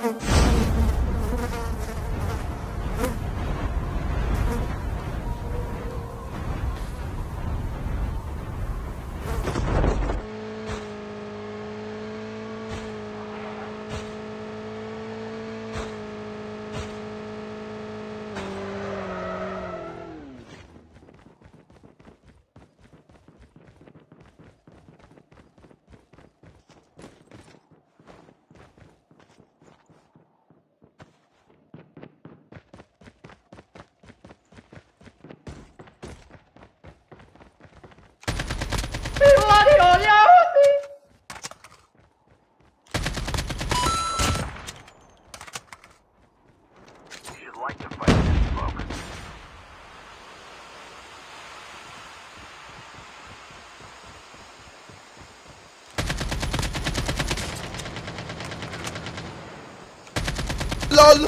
LOL.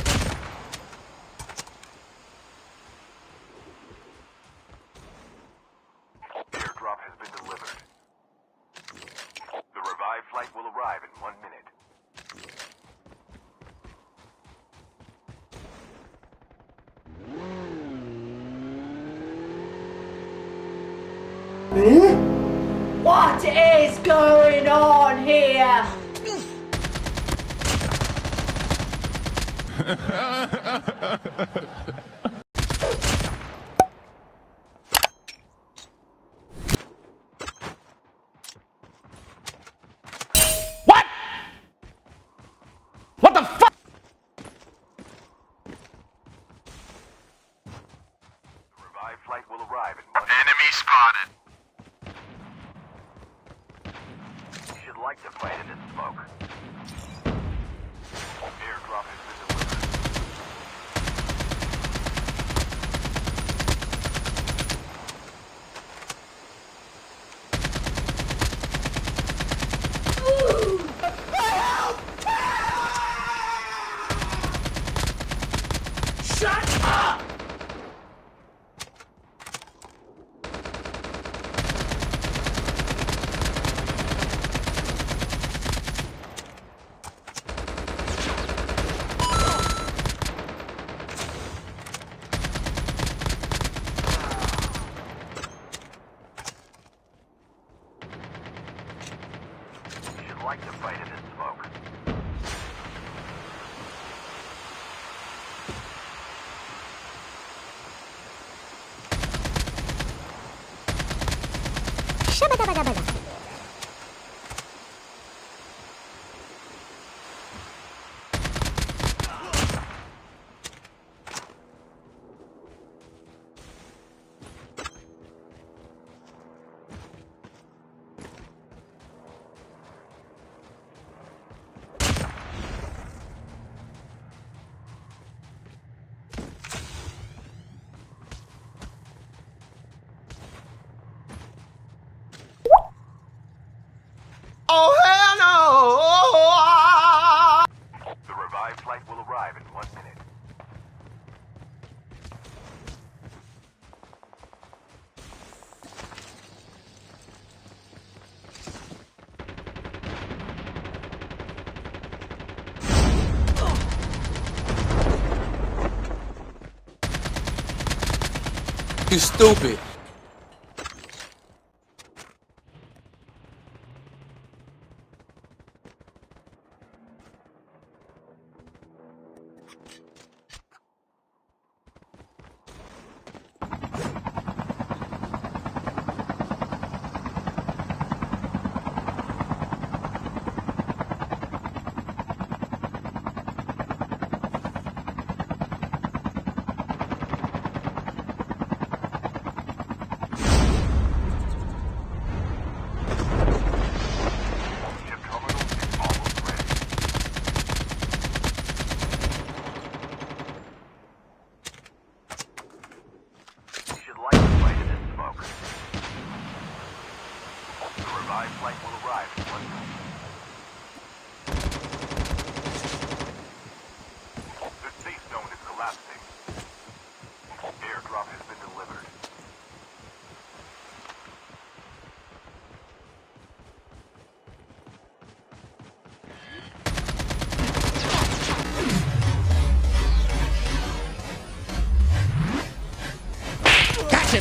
Airdrop has been delivered. The revived flight will arrive in 1 minute. What is going on here? What? What the fuck? The revived flight will arrive in 1 minute. Enemy spotted. You should like to fight in this smoke. Airdrop has been delivered. Shut up! You should like to fight in this smoke. Oh hell no! The revived flight will arrive in 1 minute. You stupid.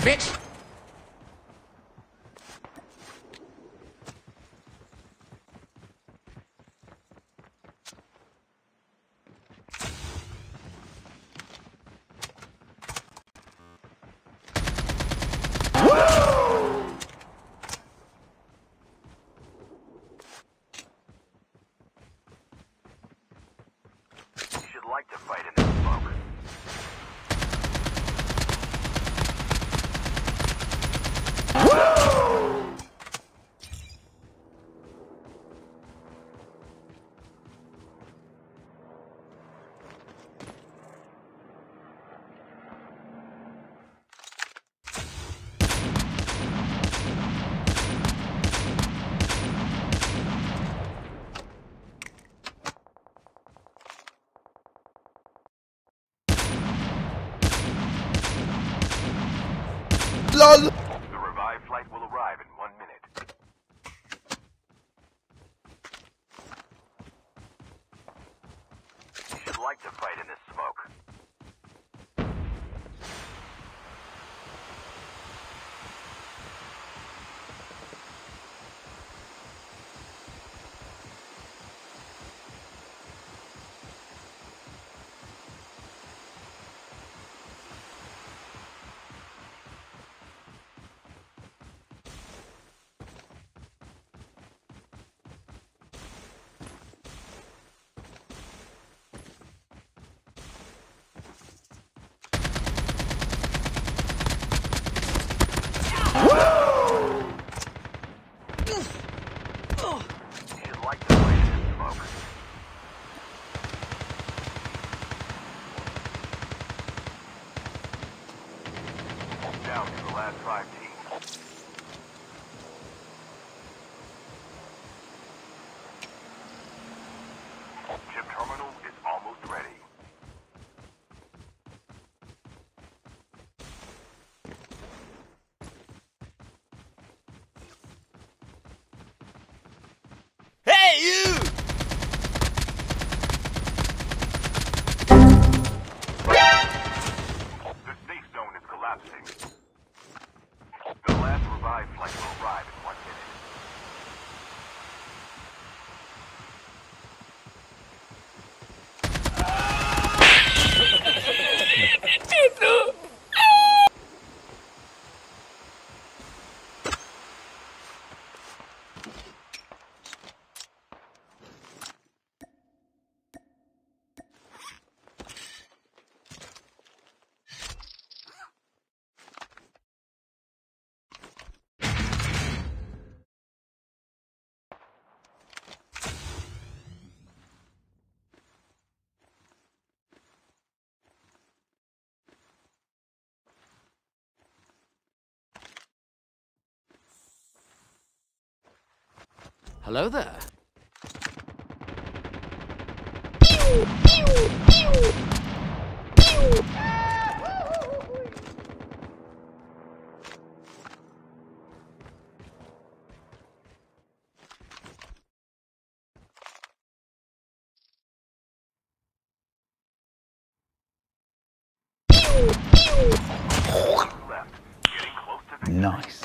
bitch! You should like to fight in this smoke. LOL. The revived flight will arrive in 1 minute. You should like to fight in this smoke. You should like to fight in this smoke. Down to the last 5 teams. Chip terminal is almost ready. Hey, you! The safe zone is collapsing. The last revived flight will arrive in 1 minute. Hello there. Left. Getting close to victory. Nice.